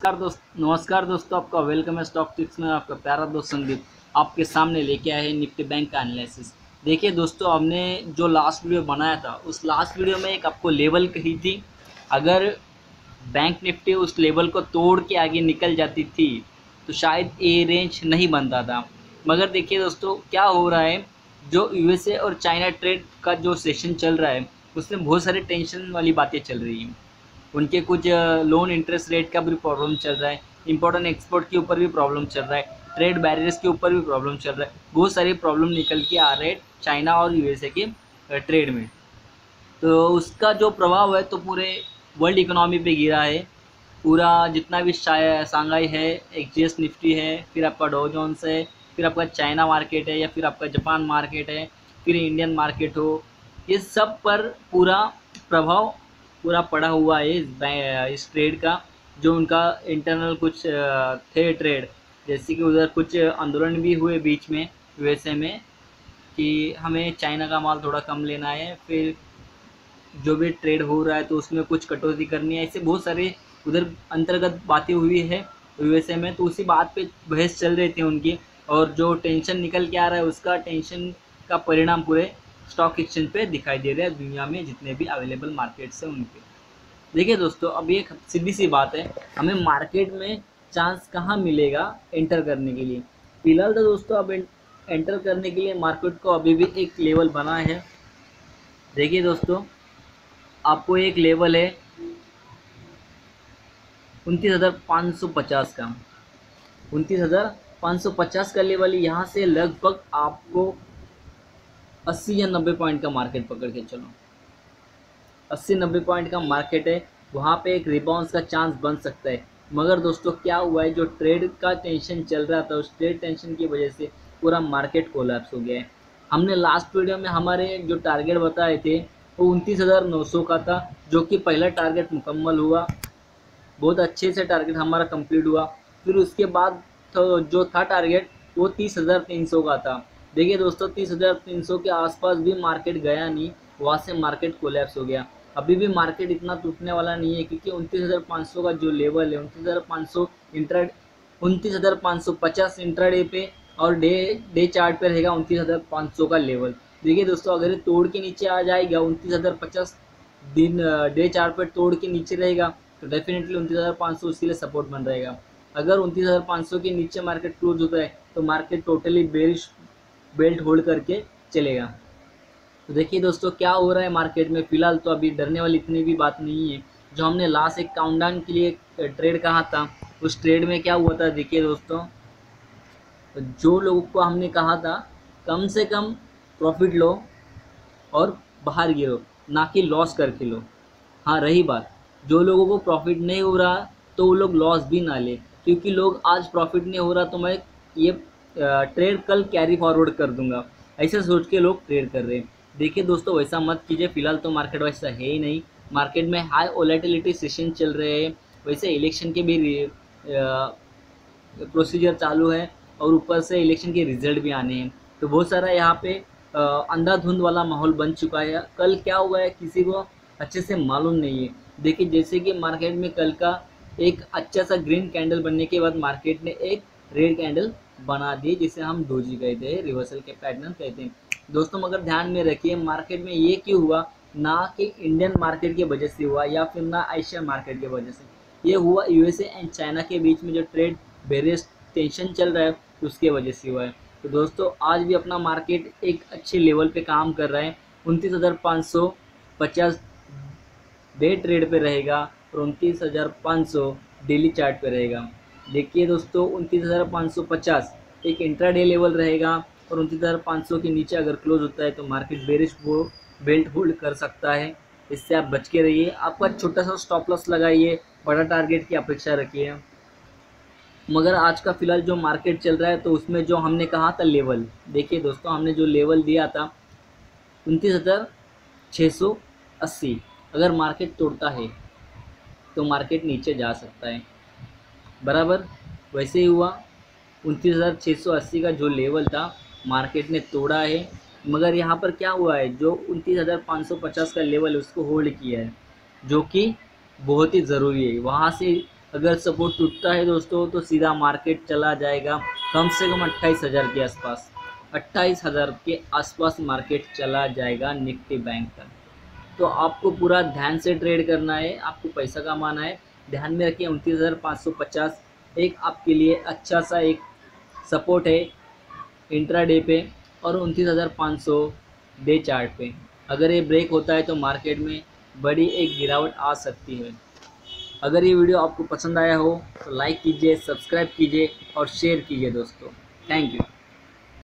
नमस्कार दोस्तों, आपका वेलकम है स्टॉक टिप्स में। आपका प्यारा दोस्त संदीप आपके सामने लेके आए हैं निफ्टी बैंक का एनालिसिस। देखिए दोस्तों, हमने जो लास्ट वीडियो बनाया था उस लास्ट वीडियो में एक आपको लेवल कही थी। अगर बैंक निफ्टी उस लेवल को तोड़ के आगे निकल जाती थी तो शायद ये रेंज नहीं बनता था। मगर देखिए दोस्तों, क्या हो रहा है, जो यूएसए और चाइना ट्रेड का जो सेशन चल रहा है उसमें बहुत सारी टेंशन वाली बातें चल रही हैं। उनके कुछ लोन इंटरेस्ट रेट का भी प्रॉब्लम चल रहा है, इंपोर्टेंट एक्सपोर्ट के ऊपर भी प्रॉब्लम चल रहा है, ट्रेड बैरियर्स के ऊपर भी प्रॉब्लम चल रहा है। बहुत सारे प्रॉब्लम निकल के आ रहे हैं चाइना और यूएसए के ट्रेड में। तो उसका जो प्रभाव है तो पूरे वर्ल्ड इकोनॉमी पे गिरा है। पूरा जितना भी सांघाई है, एक्सचेंज निफ्टी है, फिर आपका डॉ जोन्स है, फिर आपका चाइना मार्केट है, या फिर आपका जापान मार्केट है, फिर इंडियन मार्केट हो, ये सब पर पूरा प्रभाव पूरा पड़ा हुआ है इस ट्रेड का। जो उनका इंटरनल कुछ थे ट्रेड, जैसे कि उधर कुछ आंदोलन भी हुए बीच में यूएसए में कि हमें चाइना का माल थोड़ा कम लेना है, फिर जो भी ट्रेड हो रहा है तो उसमें कुछ कटौती करनी है। ऐसे बहुत सारे उधर अंतर्गत बातें हुई है यूएसए में, तो उसी बात पे बहस चल रही थी उनकी। और जो टेंशन निकल के आ रहा है उसका टेंशन का परिणाम पूरे स्टॉक एक्सचेंज पे दिखाई दे रहा है, दुनिया में जितने भी अवेलेबल मार्केट्स हैं उन पे। देखिए दोस्तों, अब ये सीधी सी बात है, हमें मार्केट में चांस कहाँ मिलेगा एंटर करने के लिए। फिलहाल तो दोस्तों अब एंटर करने के लिए मार्केट को अभी भी एक लेवल बना है। देखिए दोस्तों, आपको एक लेवल है 29,550 का, 29,550 का लेवल। यहाँ से लगभग आपको 80 या 90 पॉइंट का मार्केट पकड़ के चलो, 80-90 पॉइंट का मार्केट है, वहाँ पे एक रिबाउंस का चांस बन सकता है। मगर दोस्तों क्या हुआ है, जो ट्रेड का टेंशन चल रहा था उस ट्रेड टेंशन की वजह से पूरा मार्केट कोलैप्स हो गया है। हमने लास्ट वीडियो में हमारे जो टारगेट बताए थे वो 29,900 का था, जो कि पहला टारगेट मुकम्मल हुआ, बहुत अच्छे से टारगेट हमारा कंप्लीट हुआ। फिर उसके बाद तो जो था टारगेट वो 30,300 का था। देखिए दोस्तों, 30,300 के आसपास भी मार्केट गया नहीं, वहाँ से मार्केट कोलैप्स हो गया। अभी भी मार्केट इतना टूटने वाला नहीं है, क्योंकि 29,500 का जो लेवल है 29,500 इंट्रा 29,550 इंट्राडे पे और डे चार्ट पे रहेगा 29,500 का लेवल। देखिए दोस्तों, अगर ये तोड़ के नीचे आ जाएगा 29,050 दिन डे चार्ट पर तोड़ के नीचे रहेगा तो डेफिनेटली 29,500 उसके लिए सपोर्ट बन रहेगा। अगर 29,500 के नीचे मार्केट क्लोज होता है तो market totally bearish belt hold करके चलेगा। तो देखिए दोस्तों, क्या हो रहा है मार्केट में। फिलहाल तो अभी डरने वाली इतनी भी बात नहीं है। जो हमने लास्ट एक काउंटडाउन के लिए ट्रेड कहा था उस ट्रेड में क्या हुआ था, देखिए दोस्तों, जो लोगों को हमने कहा था कम से कम प्रॉफिट लो और बाहर गिरो, ना कि लॉस करके लो। हाँ, रही बात, जो लोगों को प्रॉफिट नहीं हो रहा तो वो लोग लॉस भी ना ले, क्योंकि लोग आज प्रॉफिट नहीं हो रहा तो मैं ये ट्रेड कल कैरी फॉरवर्ड कर दूंगा, ऐसे सोच के लोग ट्रेड कर रहे हैं। देखिए दोस्तों, वैसा मत कीजिए। फिलहाल तो मार्केट वैसा है ही नहीं, मार्केट में हाई वोलेटिलिटी सेशन चल रहे हैं, वैसे इलेक्शन के भी प्रोसीजर चालू है और ऊपर से इलेक्शन के रिजल्ट भी आने हैं। तो बहुत सारा यहाँ पे अंधाधुंध वाला माहौल बन चुका है। कल क्या हुआ है किसी को अच्छे से मालूम नहीं है। देखिए, जैसे कि मार्केट में कल का एक अच्छा सा ग्रीन कैंडल बनने के बाद मार्केट ने एक रेड कैंडल बना दी, जिसे हम डोजी कहते हैं, रिवर्सल के पैटर्न कहते हैं दोस्तों। मगर ध्यान में रखिए, मार्केट में ये क्यों हुआ, ना कि इंडियन मार्केट की वजह से हुआ या फिर ना एशियन मार्केट की वजह से, ये हुआ यूएसए एंड चाइना के बीच में जो ट्रेड वेरियस टेंशन चल रहा है उसके वजह से हुआ है। तो दोस्तों, आज भी अपना मार्केट एक अच्छे लेवल पे काम कर रहा है। 29,550 डे ट्रेड पे रहेगा और 29,500 डेली चार्ट पे रहेगा। देखिए दोस्तों, 29,550 एक इंट्राडे लेवल रहेगा और 29,500 के नीचे अगर क्लोज होता है तो मार्केट बेरिश वो बेल्ट होल्ड कर सकता है। इससे आप बच के रहिए। आपका छोटा सा स्टॉप लॉस लगाइए, बड़ा टारगेट की अपेक्षा रखिए। मगर आज का फ़िलहाल जो मार्केट चल रहा है तो उसमें जो हमने कहा था लेवल, देखिए दोस्तों, हमने जो लेवल दिया था 29,680, अगर मार्केट तोड़ता है तो मार्केट नीचे जा सकता है, बराबर वैसे ही हुआ। 29,680 का जो लेवल था मार्केट ने तोड़ा है। मगर यहाँ पर क्या हुआ है, जो 29,550 का लेवल है उसको होल्ड किया है, जो कि बहुत ही ज़रूरी है। वहाँ से अगर सपोर्ट टूटता है दोस्तों तो सीधा मार्केट चला जाएगा कम से कम 28,000 के आसपास। 28,000 के आसपास मार्केट चला जाएगा निफ्टी बैंक का। तो आपको पूरा ध्यान से ट्रेड करना है, आपको पैसा कमाना है। ध्यान में रखिए 29,550 एक आपके लिए अच्छा सा एक सपोर्ट है इंट्राडे पे, और 29,500 डे चार्ट पे। अगर ये ब्रेक होता है तो मार्केट में बड़ी एक गिरावट आ सकती है। अगर ये वीडियो आपको पसंद आया हो तो लाइक कीजिए, सब्सक्राइब कीजिए और शेयर कीजिए दोस्तों। Thank you.